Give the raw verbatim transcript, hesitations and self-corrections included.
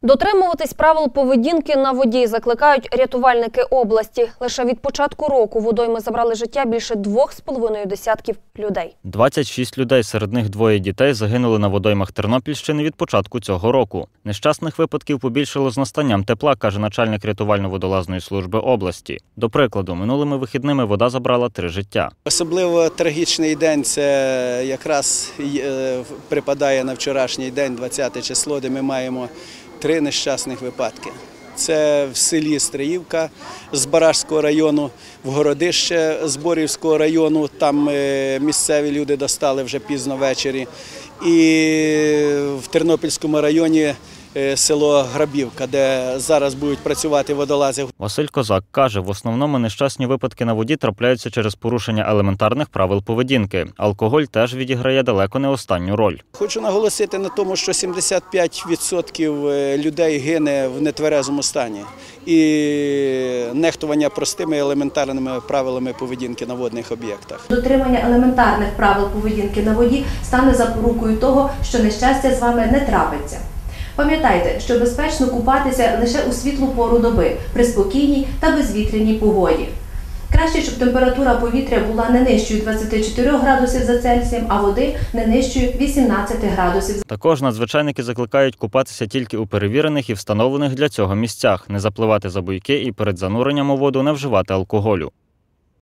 Дотримуватись правил поведінки на воді закликають рятувальники області. Лише від початку року водойми забрали життя більше двох з половиною десятків людей. двадцять шість людей, серед них двоє дітей, загинули на водоймах Тернопільщини від початку цього року. Нещасних випадків побільшало з настанням тепла, каже начальник рятувально-водолазної служби області. До прикладу, минулими вихідними вода забрала три життя. Особливо трагічний день – це якраз припадає на вчорашній день, двадцяте число, де ми маємо три нещасних випадки. Це в селі Стриївка з Барашського району, в Городище з Борівського району, там місцеві люди достали вже пізно ввечері, і в Тернопільському районі село Грабівка, де зараз будуть працювати водолази. Василь Козак каже, в основному нещасні випадки на воді трапляються через порушення елементарних правил поведінки. Алкоголь теж відіграє далеко не останню роль. Хочу наголосити на тому, що сімдесят п'ять відсотків людей гине в нетверезому стані. І нехтування простими елементарними правилами поведінки на водних об'єктах. Дотримання елементарних правил поведінки на воді стане запорукою того, що нещастя з вами не трапиться. Пам'ятайте, що безпечно купатися лише у світлу пору доби, при спокійній та безвітряній погоді. Краще, щоб температура повітря була не нижчою двадцяти чотирьох градусів за Цельсієм, а води не нижчою вісімнадцяти градусів. Також надзвичайники закликають купатися тільки у перевірених і встановлених для цього місцях, не запливати за буйки і перед зануренням у воду не вживати алкоголю.